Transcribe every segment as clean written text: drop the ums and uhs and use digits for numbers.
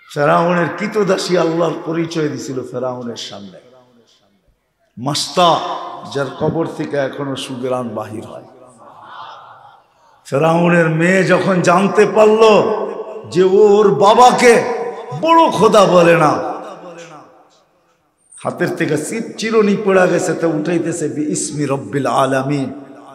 ফেরাউনের কৃতদাসী আল্লাহর পরিচয় দিছিল ফেরাউনের সামনে। মাস্তা, যার কবর থেকে এখনো সুগ্রাণ বাহির হয়। ফেরাউনের মেয়ে যখন জানতে পারল যে ওর বাবাকে বড় খোদা বলে না, হাতের থেকে চিরুনি পড়া গেছে, তো উঠাইতেছে বিইসমি রব্বিল আলামিন,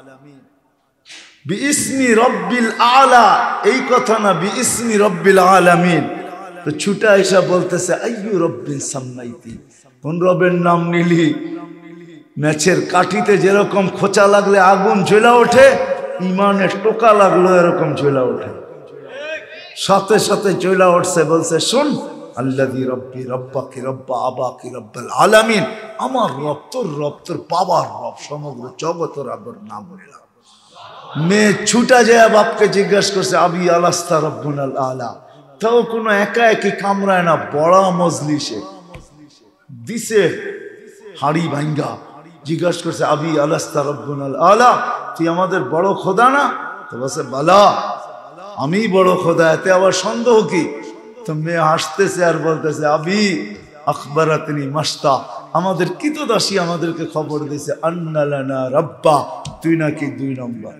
বিইসমি রব্বিল আলা, এই কথা না, বিইসমি রব্বিল আলামিন। তো ছুটা এসা বলতেছে আইয়ু রব্বিল সাম্মাইতি, কোন রবের নাম নিলি? ম্যাচের কাঠিতে যেরকম খোঁচা লাগলে আগুন জ্বলা ওঠে, ইমানের টোকা লাগলো এরকম জ্বলা ওঠে, সাথে সাথে জ্বলা উঠছে। বলছে শোন, আল্লাযী রব্বি রব্বাকি রব্বা আবাকি রব্বাল আলামিন, আমার রব তোর রব, তোর বাবার রব, সমগ্র জগতের রবের নাম বললাম। মেয়ে ছুটা যায় বাপকে জিজ্ঞাসা করছে আবি আলাস্তা রব্বুনাল আলা। তাও কোনো একা একই কামরায় না, বড় মজলিসে দিছে হাড়ি ভাঙ্গা, জিজ্ঞাসা করছে আবি আলাস্তা রব্বুনাল আলা, তুই আমাদের বড় খোদা না? তো বলছে বালা, আমি বড় খোদা, এতে আবার সন্দেহ কি? তো মেয়ে হাসতেছে আর বলতেছে আবি আখবারাতনি মাস্তা, আমাদের কৃতদাসী আমাদেরকে খবর দিয়েছে আন্না লানা রাব্বা, তুই নাকি 2 নম্বর।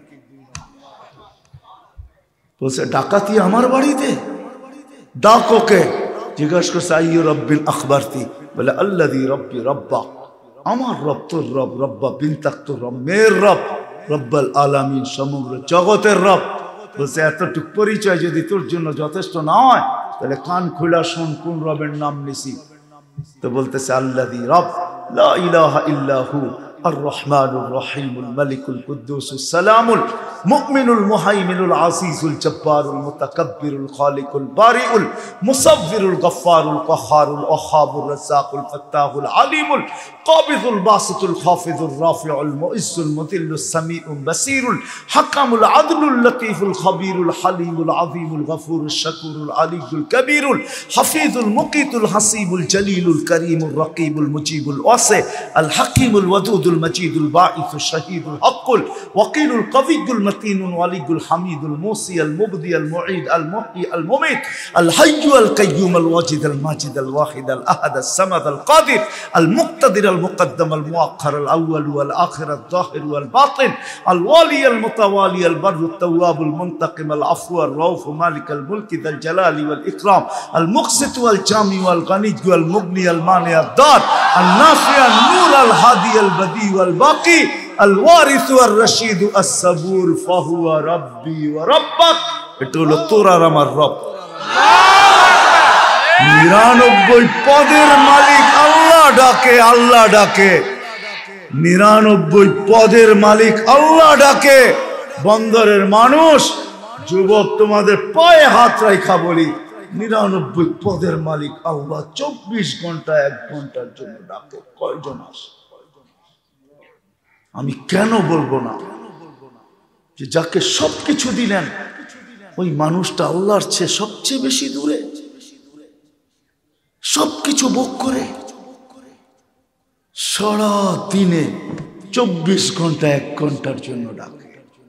বলছে ডাকাতি আমার বাড়িতে? ডাক ওকে। জিজ্ঞাসা করছে আইয়ু রব্বিল আখবারতি? বলে আল্লাযী রব্বি রব্বা, আমার রব তোর রব, রব্বা বিনতাক তোর রব, মেয়ের রব, রব্বাল আলামিন, সমগ্র জগতের রব। বলছে এতটুক পরিচয় যদি তোর জন্য যথেষ্ট না হয়, তাহলে কান খোলা শোন কোন রবের নাম নিছি। তো বলতেছে আল্লাযী রব লা ইলাহা ইল্লাহু الرحمن الرحيم الملك القدوس السلام المؤمن المهيمن العزيز الجبار المتكبر الخالق البارئ المصور الغفار القهار الوهاب الرزاق الفتاح العليم القابض الباسط الخافض الرافع المعز المذل السميع البصير الحكم العدل اللطيف الخبير الحليم العظيم الغفور الشكور العلي الكبير الحفيظ المقيت الحسيب الجليل الكريم الرقيب المجيب الواسع الحكيم الودود المجيد الباعث الشهيد الحق الوكيل القوي المتين الولي الحميد الموصي المبدي المعيد المحيي المميت الحي القيوم الواجد الماجد الواحد الاحد الصمد القادر المقتدر المقدم المؤخر الاول والاخر الظاهر والباطن الوالي المتوالي البر التواب المنتقم العفو الرؤوف مالك الملك ذا الجلال والاكرام المقسط والجامع والغني والمغني المانع الدار النافع النور الهادي البديع والباقي الوارث والرشيد الصبور فهو ربي وربك। এটা হলো তোর আর আমার রব। 99 পদের মালিক আল্লাহ ডাকে, আল্লাহ ডাকে, 99 পদের মালিক আল্লাহ ডাকে। বন্দরের মানুষ, যুবক, তোমাদের পায়ে হাত রাখা বলি, 99 পদের মালিক আল্লাহ 24 ঘন্টা 1 ঘন্টার জন্য ডাকে। কয়জন আসে? আমি কেন বলবো না যে যাকে সবকিছু দিলেন ওই মানুষটা আল্লাহর চেয়ে সবচেয়ে বেশি দূরে, সবকিছু ভোগ করে সারা দিনে 24 ঘন্টা 1 ঘন্টার জন্য ডাকে।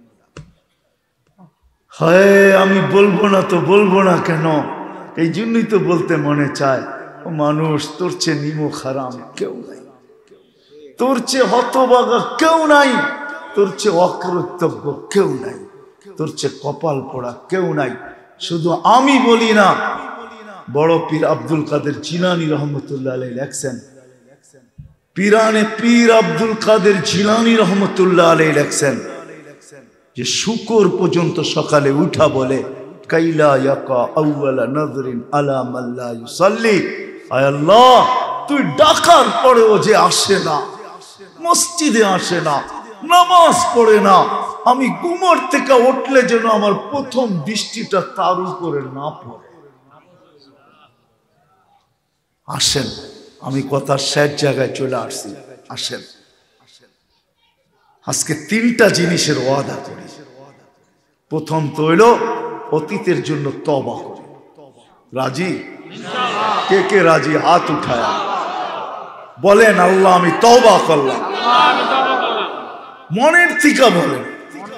হয় আমি বলবো না তো বলবো না কেন, এই জন্যই তো বলতে মনে চায়। ও মানুষ, তোর চেয়ে নিমক হারাম কেউ নাই, তোর চেয়ে হতভাগা কেউ নাই, তোর চেয়ে অকৃতজ্ঞ কেউ নাই, তোর চেয়ে কপাল পোড়া কেউ নাই। শুধু আমি বলি না, বড় পীর আব্দুল কাদের জিলানী রহমতুল্লাহ আলাইহি লেখছেন, পীরানে পীর আব্দুল কাদের জিলানী রহমতুল্লাহ আলাইহি লেখছেন যে শুকর পর্যন্ত সকালে উঠা বলে কাইলা ইয়াকা আউয়ালা নজরিন আলা মান লা ইউসাল্লি, আয় আল্লাহ তুই ডাকার পরেও যে আসে না, মসজিদে আসে না, নামাজ পড়ে না, আমি ঘুমোর থেকে উঠলে যেন আমার প্রথম দৃষ্টিটা তার উপরে না পড়ে। আসেন, আমি কথার শেষ জায়গায় চলে আসছি। আসেন, আজকে 3টা জিনিসের ওয়াদা করি। প্রথম তো হইল অতীতের জন্য তওবা করি। রাজি? কে কে রাজি? হাত উঠায় বলেন আল্লাহ আমি তওবা করলাম। মনের থেকে বলেন,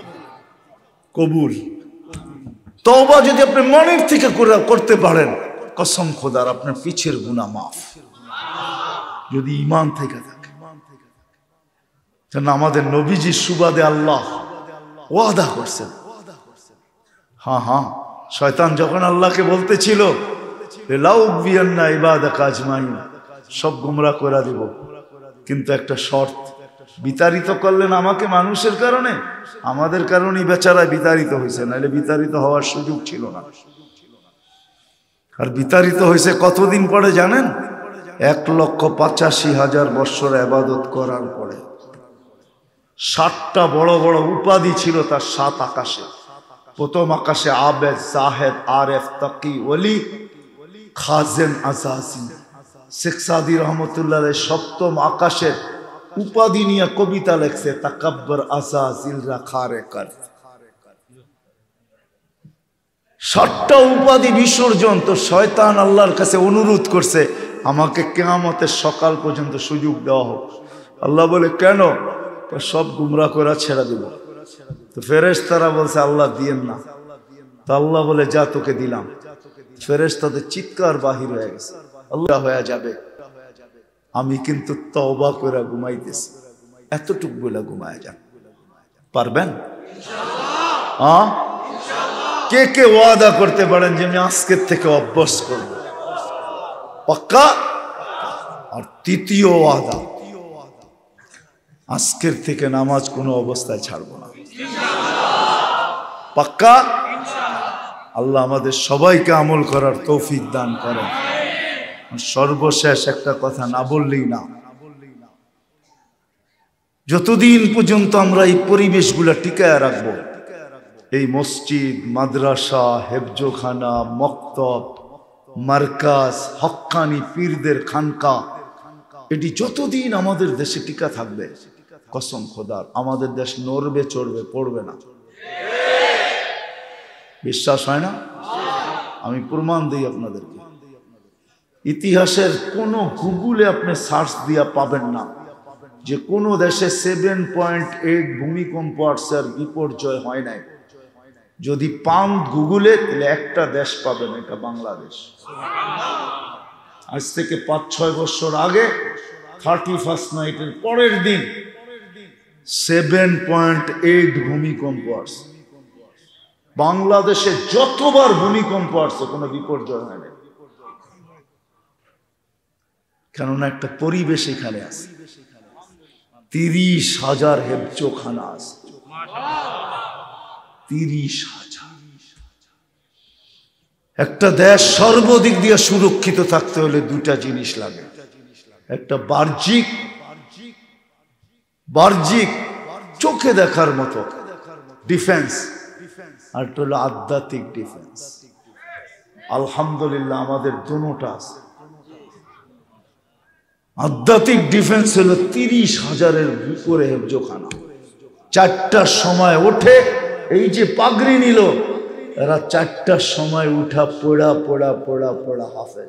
কবুল। তওবা যদি আপনি মনের থেকে করতে পারেন কসম খোদার আপনার পিছের গুনাহ মাফ, যদি ঈমান থেকে থাকে। কারণ আমাদের নবীজির সুবাদে আল্লাহ ওয়াদা করছেন। হ্যাঁ, শয়তান যখন আল্লাহকে বলতেছিল লাউবিয়ান্না ইবাদাকা আজমাইন, সব গুমরাহ করে দিব, কিন্তু একটা শর্ত, বিতাড়িত করলেন আমাকে মানুষের কারণে, আমাদের কারণেই বেচারা বিতাড়িত হয়েছে, নাহলে বিতাড়িত হওয়ার সুযোগ ছিল না। আর বিতাড়িত হয়েছে কতদিন পরে জানেন? 1,85,000 বৎসর ইবাদত করার পরে। 7টা বড় বড় উপাধি ছিল তার 7 আকাশে। প্রথম আকাশে আবেদ, জাহেদ, আরেফ, তাকি, ওলি, খাজেন, আজাজি। শেখ সাদি রহমতুল্লাহ সপ্তম আকাশের উপাধি নিয়ে কবিতা লেখছে, তাকাব্বর আজাজিল রাখারে কর। 7টা উপাধি বিসর্জন। তো শয়তান আল্লাহর কাছে অনুরোধ করছে, আমাকে কিয়ামতের সকাল পর্যন্ত সুযোগ দেওয়া হোক। আল্লাহ বলে কেন? সব গুমরাহ করা ছেড়ে দিব। তো ফেরেশতারা বলছে আল্লাহ দিয়েন না। তো আল্লাহ বলে যা তোকে দিলাম। ফেরেশতাদের চিৎকার বাহির হয়ে গেছে, আল্লাহ হয়ে যাবে, আমি কিন্তু তওবা করে ঘুমাইতেছি, এতটুকু বলে ঘুমায় যান। পারবেন? হ্যাঁ, কে কে ওয়াদা করতে পারেন যে আমি আজকের থেকে অভ্যাস করব? পাক্কা? আর তৃতীয় ওয়াদা, আজকের থেকে নামাজ কোনো অবস্থায় ছাড়বো না। পাক্কা? আল্লাহ আমাদের সবাইকে আমল করার তৌফিক দান করেন। সর্বশেষ একটা কথা না বললেই না, যতদিন পর্যন্ত আমরা এই পরিবেশগুলা টিকায় রাখবো, এই মসজিদ, মাদ্রাসা, হেফজোখানা, মক্তব, মার্কাজ, হক্কানি পীরদের খানকা, এটি যতদিন আমাদের দেশে টিকা থাকবে, কসম খোদার আমাদের দেশ নড়বে, চড়বে, পড়বে না। বিশ্বাস হয় না? আমি প্রমাণ দিই আপনাদেরকে। ইতিহাসের কোন গুগলে আপনি সার্চ দিয়া পাবেন না যে কোন দেশে 7.8 ভূমিকম্প আসছে আর বিপর্যয় হয় নাই। যদি পান গুগলে, তাহলে একটা দেশ পাবেন, এটা বাংলাদেশ। আজ থেকে 5-6 বছর আগে 31st নাইটের পরের দিন 7.8 ভূমিকম্প আসছে। বাংলাদেশে যতবার ভূমিকম্প আসছে কোনো বিপর্যয় হয় না, কেননা একটা পরিবেশ এখানে আছে। 30,000 হেফজোখানা আছে, 30,000। একটা দেশ সর্বদিক দিয়ে সুরক্ষিত থাকতে হলে দুটা জিনিস লাগে, একটা বাহ্যিক চোখে দেখার মতো ডিফেন্স, আর একটা হলো আধ্যাত্মিক ডিফেন্স। আলহামদুলিল্লাহ আমাদের দুটোটা আছে। আধ্যাত্মিক ডিফেন্স হলো 30,000-এর উপরে হেফজোখানা। 4টার সময় ওঠে, এই যে পাগড়ি নিল, এরা 4টার সময় উঠা পড়া হাফেজ।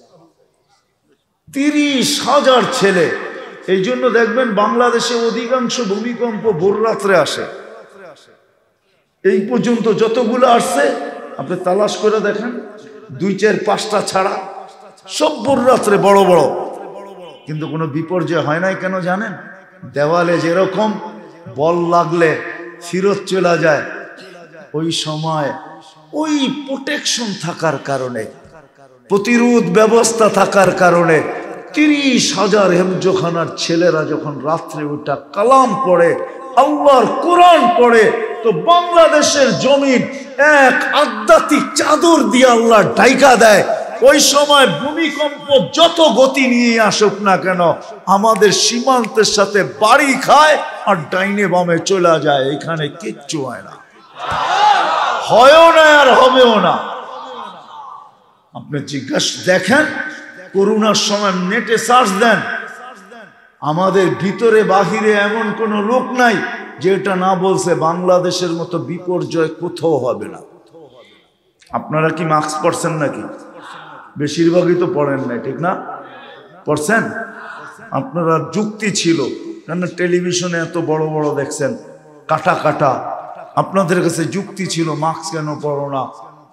30,000 ছেলে। এই জন্য দেখবেন বাংলাদেশে অধিকাংশ ভূমিকম্প ভোর রাত্রে আসে। এই পর্যন্ত যতগুলো আসছে আপনি তালাশ করে দেখেন, 2-4-5টা ছাড়া সব ভোর রাত্রে বড় বড়। কিন্তু কোনো বিপর্যয় হয় নাই কেন জানেন? দেওয়ালে যেরকম বল লাগলে ফিরত চলে যায়, ওই সময় ওই প্রোটেকশন থাকার কারণে, প্রতিরোধ ব্যবস্থা থাকার কারণে 30,000 হেফজোখানার ছেলেরা যখন রাত্রে ওটা কালাম পড়ে, আল্লাহর কোরআন পড়ে, তো বাংলাদেশের জমিন এক আধ্যাত্মিক চাদর দিয়ে আল্লাহ ঢাইকা দেয়। ওই সময় ভূমিকম্প যত গতি নিয়ে আসুক না কেন, আমাদের সীমান্তের সাথে বাড়ি খায় আর ডাইনে বামে চলে যায়, এখানে কিচ্ছু হয় না, হয়ও না আর হবেও না। আপনি জিজ্ঞাসা দেখেন, করোনার সময় নেটে সার্চ দেন, আমাদের ভিতরে বাহিরে এমন কোন লোক নাই যে এটা না বলছে বাংলাদেশের মতো বিপর্যয় কোথাও হবে না। আপনারা কি মাস্ক পরছেন নাকি? বেশিরভাগই তো পড়েন নাই, ঠিক না? পড়ছেন? আপনারা যুক্তি ছিল, কেন টেলিভিশনে এত বড় বড় দেখছেন কাটা, আপনাদের কাছে যুক্তি ছিল মাস্ক কেন পরো না,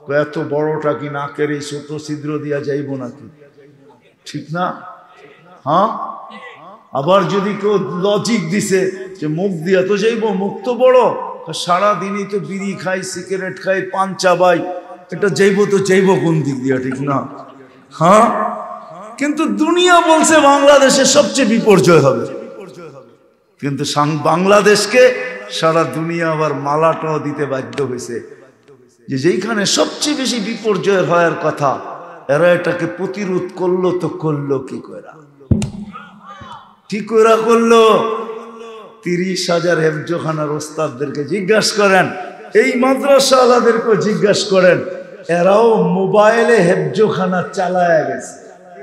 এত বড়টা কি নাকের এই ছোট ছিদ্র দিয়া যাইব নাকি? ঠিক না? হ্যাঁ, আবার যদি কেউ লজিক দিছে যে মুখ দিয়া তো যাইব, মুখ তো বড়, সারাদিনই তো বিড়ি খাই, সিগারেট খাই, পান চাবাই, এটা যাইব তো যাইব কোন দিক দিয়া? ঠিক না? হ্যাঁ, কিন্তু দুনিয়া বলছে বাংলাদেশে সবচেয়ে বিপর্যয় হবে, কিন্তু বাংলাদেশকে সারা দুনিয়া আবার মালাটাও দিতে বাধ্য হয়েছে যে যেখানে সবচেয়ে বেশি বিপর্যয়ের হওয়ার কথা, এরা এটাকে প্রতিরোধ করলো তো করলো কি করে? ঠিক করে করলো। 30,000 হেফজখানার ওস্তাদদেরকে জিজ্ঞাসা করেন, এই মাদ্রাসাওয়ালাদেরকে জিজ্ঞাসা করেন, এরাও মোবাইলে হেফজখানা চালায় গেছে।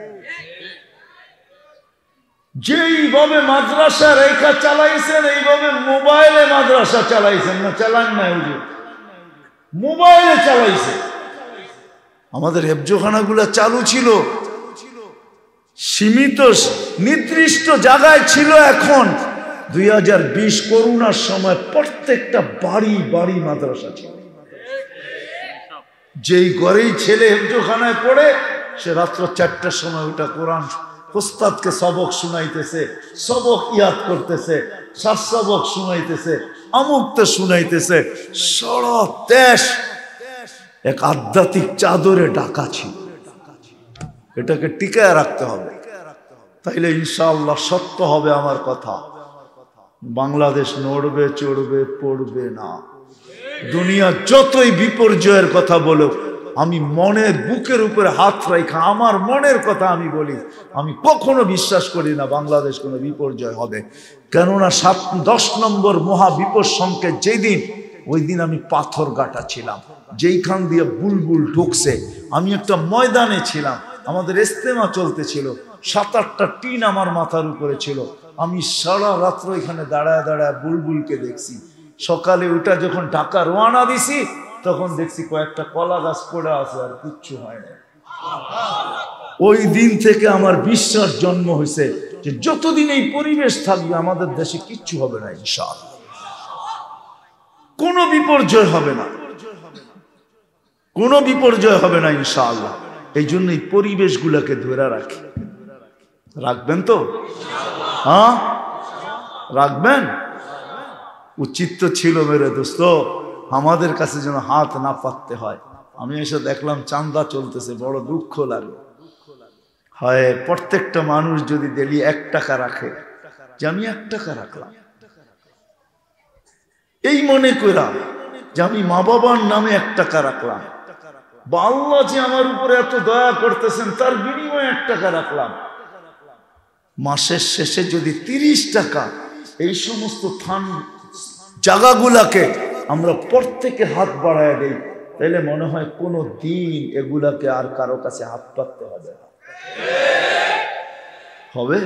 যেইভাবে মাদ্রাসা রেখা চালাইছেন এইভাবে মোবাইলে মাদ্রাসা চালাইছেন না? চালান না? মোবাইলে চালাইছে। আমাদের হেফজখানাগুলো চালু ছিল, সীমিত নির্দিষ্ট জায়গায় ছিল। এখন 2020 করোনার সময় প্রত্যেকটা বাড়ি বাড়ি মাদ্রাসা ছিল। যেই ঘরেই ছেলে হেফজখানায় পড়ে, সে রাত্র 4টার সময় ওটা কোরআন ওস্তাদকে সবক শুনাইতেছে, সবক ইয়াদ করতেছে, সবক শুনাইতেছে, আমুকতে শুনাইতেছে। সারা দেশ এক আধ্যাত্মিক চাদরে ঢাকা ছিল। এটাকে টিকায় রাখতে হবে, তাইলে ইনশাআল্লাহ সত্য হবে আমার কথা। বাংলাদেশ নড়বে চড়বে পড়বে না। দুনিয়া যতই বিপর্যয়ের কথা বলো, আমি মনের বুকের উপরে হাত রাখা আমার মনের কথা আমি বলি, আমি কখনো বিশ্বাস করি না বাংলাদেশ কোনো বিপর্যয় হবে। কেননা 10 নম্বর মহাবিপদ সংকেত যেদিন, ওই দিন আমি পাথর গাটা ছিলাম, যেইখান দিয়ে বুলবুল ঢুকছে। আমি একটা ময়দানে ছিলাম, আমাদের ইস্তেমা চলতেছিল, 7-8টা টিন আমার মাথার উপরে ছিল। আমি সারা রাত্র এখানে দাঁড়ায় দাঁড়ায় বুলবুলকে দেখছি। সকালে ওটা যখন ঢাকা রওনা দিছি, তখন দেখছি কয়েকটা কলা গাছ পড়ে আছে, আর কিচ্ছু হয় না। ওই দিন থেকে আমার বিশ্বাস জন্ম হয়েছে যে যতদিন এই পরিবেশ থাকবে আমাদের দেশে কিচ্ছু হবে না ইনশাআল্লাহ, কোনো বিপর্যয় হবে না, কোনো বিপর্যয় হবে না ইনশাআল্লাহ। এই জন্য এই পরিবেশগুলোকে ধরে রাখি। রাখবেন তো? হ্যাঁ, রাখবেন। উচিত তো ছিল মেরে দোস্ত আমাদের কাছে যেন হাত না পাততে হয়। আমি এসে দেখলাম চাঁদা চলতেছে, বড় দুঃখ লাগে। হয় প্রত্যেকটা মানুষ যদি ডেলি 1 টাকা রাখে, যে আমি 1 টাকা রাখলাম, এই মনে করা যে আমি মা বাবার নামে 1 টাকা রাখলাম, বা আল্লাহ যে আমার উপরে এত দয়া করতেছেন তার বিনিময়ে 1 টাকা রাখলাম। মাসের শেষে যদি 30 টাকা এই সমস্ত জায়গাগুলাকে আমরা প্রত্যেকে হাত বাড়ায় দেই, তাইলে মনে হয় কোনো দিন এগুলাকে আর কারো কাছে হাত পাততে হবে না। হবে?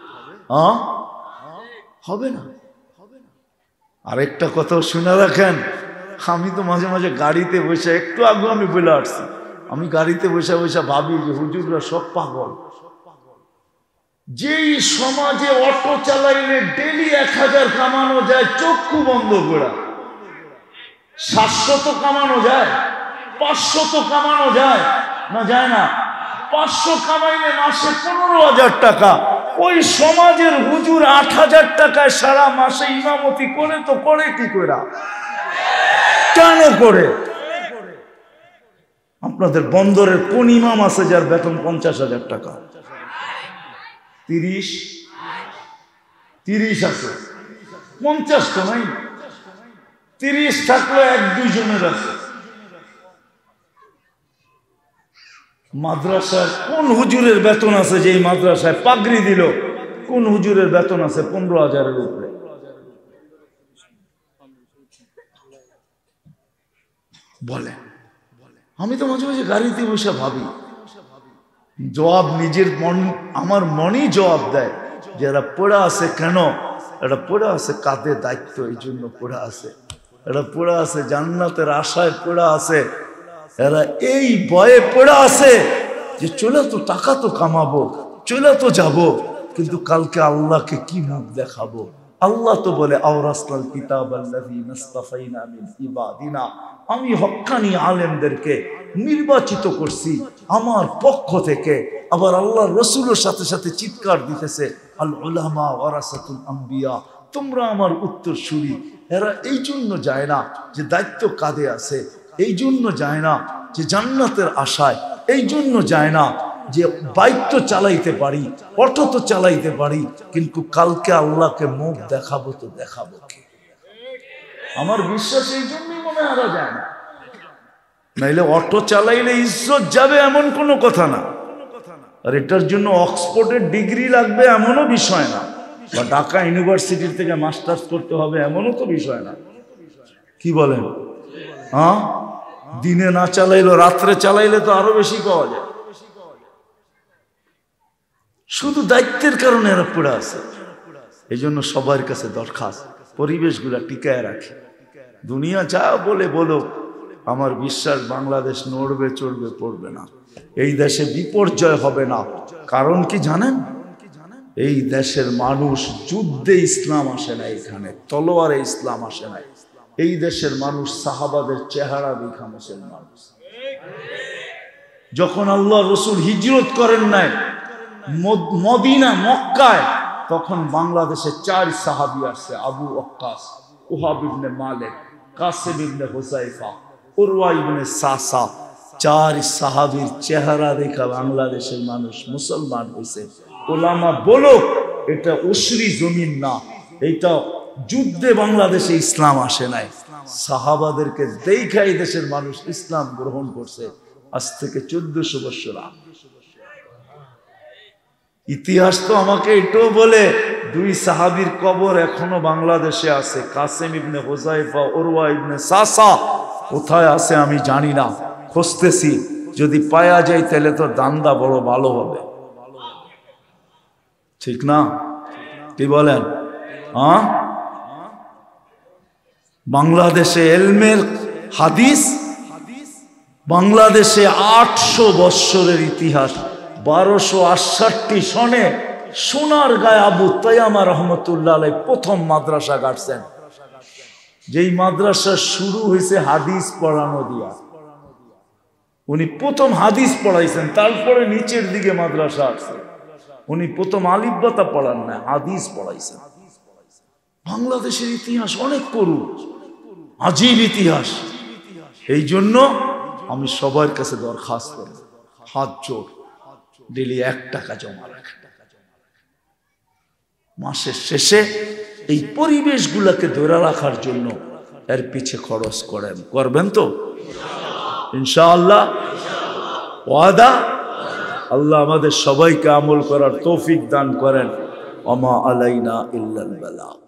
হবে না। আরেকটা কথা শুনে রাখেন, আমি তো মাঝে মাঝে গাড়িতে বসে, একটু আগে আমি বলে আসছি, আমি গাড়িতে বসে বসে ভাবি যে হুজুররা সব পাগল। যেই সমাজে অটো চালাইলে ডেলি 1000 কামানো যায় চক্ষু বন্ধ করে, 700 তো কামানো যায়, 500 তো কামানো যায় না? যায় না? 500 কামাইলে মাসে 15,000 টাকা। ওই সমাজের হুজুর 8,000 টাকায় সারা মাসে ইমামতি করে, তো করে কি করে? কেন করে? আপনাদের বন্দরের কোন ইমাম আছে যার বেতন 50,000 টাকা? 30 আছে, 50 তো নাই। 30 থাকলে 1-2 জনের আছে। মাদ্রাসায় কোন হুজুরের বেতন আছে যে মাদ্রাসায় পাগড়ি দিল? কোন হুজুরের বেতন আছে 15,000-এর উপরে? বলে। আমি তো মাঝে মাঝে গাড়িতে বসে ভাবি, জবাব নিজের মন, আমার মনই জবাব দেয় যে এরা পড়ে আছে কেন? এরা পড়ে আছে কাঁধে দায়িত্ব, এই জন্য পড়ে আছে। এরা পড়ে আছে জান্নাতের আশায় পড়ে আছে। এরা এই ভয়ে পড়ে আছে যে চলে তো টাকা তো কামাবো, চলে তো যাব, কিন্তু কালকে আল্লাহকে কি মুখ দেখাবো? আল্লাহ তো বলে আওরাসনাল কিতাবাল্লাযী নাসতাফাইনা মিন ইবাদিনা, আমি হক্কানি আলেমদেরকে নির্বাচিত করছি আমার পক্ষ থেকে। আবার আল্লাহর রাসূলের সাথে সাথে চিৎকার দিতেছে আল উলামা ওয়ারাসাতুল আম্বিয়া, তোমরা আমার উত্তরসূরি। এরা এই জন্য যায় না যে দায়িত্ব কাঁধে আছে, এই জন্য যায় না যে জান্নাতের আশায়, এই জন্য যায় না যে বাইক তো চালাইতে পারি, অটো তো চালাইতে পারি, কিন্তু কালকে আল্লাহকে মুখ দেখাবো তো দেখাবো কি? আমার বিশ্বাস এই জন্যই মনে হারা যায় না। নাইলে অটো চালাইলে ইজ্জত যাবে এমন কোনো কথা না, আর এটার জন্য অক্সফোর্ডের ডিগ্রি লাগবে এমনও বিষয় না, বা ঢাকা ইউনিভার্সিটির থেকে মাস্টার্স করতে হবে এমনও তো বিষয় না। কি বলেন? হ্যাঁ, দিনে না চালাইলো রাত্রে চালাইলে তো আরো বেশি পাওয়া যায়। শুধু দায়িত্বের কারণে এরা পড়ে আছে। এই জন্য সবার কাছে দরখাস্ত পরিবেশগুলা টিকায় রাখে। দুনিয়া যা বলে বলো, আমার বিশ্বাস বাংলাদেশ নড়বে চড়বে পড়বে না, এই দেশে বিপর্যয় হবে না। কারণ কি জানেন? এই দেশের মানুষ যুদ্ধে ইসলাম আসে না, এখানে তলোয়ারে ইসলাম আসে না। এই দেশের মানুষ সাহাবাদের চেহারা দেখা মুসলমান। যখন আল্লাহ রসুল হিজরত করেন নাই মদিনা মক্কায়, তখন বাংলাদেশে 4 সাহাবী আসছে, আবু ওয়াক্কাস, ওহাব ইবনে মালিক, কাসিম ইবনে হুযায়ফা, উরওয়া ইবনে সাসা। 4 সাহাবীর চেহারা দেখা বাংলাদেশের মানুষ মুসলমান হয়েছে। ওলামা বলো এটা উশরি জমিন না, এটা যুদ্ধে বাংলাদেশে ইসলাম আসে নাই, সাহাবাদেরকে দেখাই দেশের মানুষ ইসলাম গ্রহণ করছে। আজ থেকে 1400 বছর আগে। ইতিহাস তো আমাকে এটাও বলে 2 সাহাবীর কবর এখনো বাংলাদেশে আছে, কাসিম ইবনে হুযায়ফা, উরওয়া ইবনে সাসা। কোথায় আছে আমি জানি না, খুঁজতেছি, যদি পাওয়া যায় তাহলে তো দান্দা বড় ভালো হবে, ঠিক না? কি বলেন? হ্যাঁ, বাংলাদেশে এলমের হাদিস, বাংলাদেশে 800 বৎসরের ইতিহাস। 1268 সনে সোনার গায়ে আবু তায়ামা রহমতুল্লাহ আলাইহি প্রথম মাদ্রাসা গাড়ছেন, যেই মাদ্রাসা শুরু হয়েছে হাদিস পড়ানো দিয়া। উনি প্রথম হাদিস পড়াইছেন, তারপরে নিচের দিকে মাদ্রাসা আছে। উনি প্রথম আলিফ বাতা পড়ান না, হাদিস পড়াইছেন। বাংলাদেশের ইতিহাস অনেক করু, আজীব ইতিহাস। এই জন্য আমি সবার কাছে দরখাস্ত করি, হাত জোর, ডেলি 1 টাকা জমা রাখেন। মাসের শেষে এই পরিবেশগুলোকে ধরে রাখার জন্য এর পিছে খরচ করেন, করবেন তো ইনশাআল্লাহ? ওয়াদা? আল্লাহ আমাদের সবাইকে আমল করার তৌফিক দান করেন। ওমা আলাইনা ইল্লাল বালাগ।